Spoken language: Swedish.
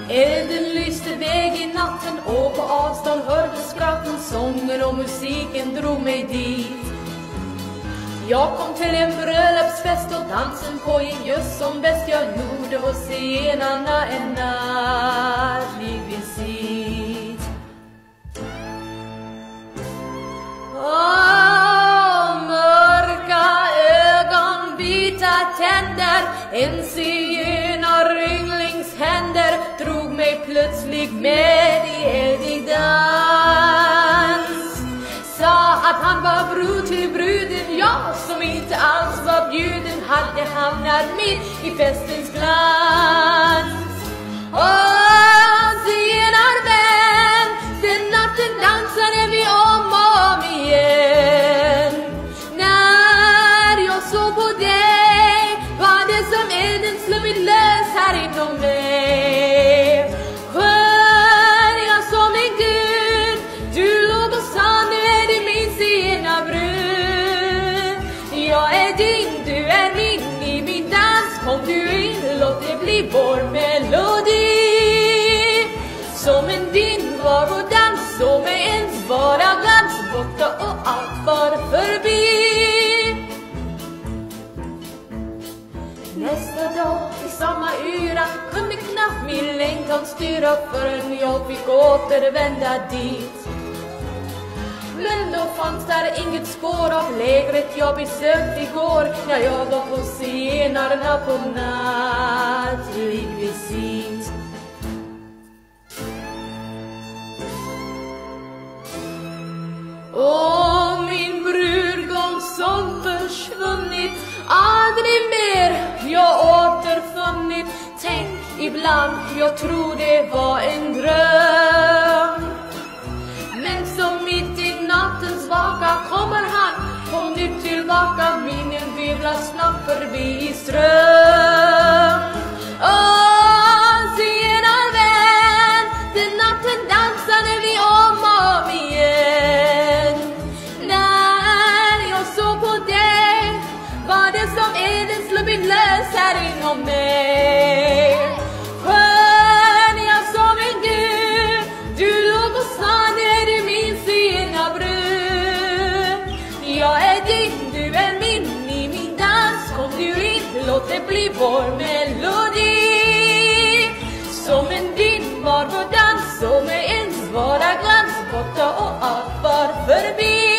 Elden lyste väg i natten och på avstånd hördes skratten, sången och musiken drog mig dit. Jag kom till en bröllopsfest och dansen pågick just som bäst. Jag gjorde hos zigenarna en nattlig visit. Mörka ögon, vita tänder, en zigenarynglings händer drog mig plötsligt med i eldig dans. Sa att han var brud till bruden, jag som inte alls var bjuden hade hamnat mitt i festens glans. Zigenarvän, den natten dansade vi om igen. När jag såg på dig var det som elden sluppit lös här inom mig. Skön jag som en gud, du låg och sa nu är du min zigenarbrud. Jag är din, du är min, i min dans kom du in, låt det bli vår melodi. Som en vind var vår dans, så med ens vara glans, borta och allt var förbi. Nästa dag i samma yra kunde knappt min längtan styra förrän jag fick återvända dit. Men då fanns där inget spår av lägret jag besökt igår, när jag var på zigenarna på nattlig visit. Åh, min brudgång som försvunnit, aldrig mer jag återfunnit. Tänk ibland, jag tror det var en dröm. Men som mitt i nattens vaka kommer han på nytt tillbaka, minnen virvlar snabbt förbi i ström. Zigenarvän, den natten dansade vi om och igen. När jag såg på dig var det som elden sluppit lös här inom mig. Skön jag som en gud, du låg och sa nu är du min zigenarbrud. Jag är din, du är min, i min dans kom du in, låt det bli vår melodi. Som en vind var vår dans, som med ens vara glans, borta och allt var förbi.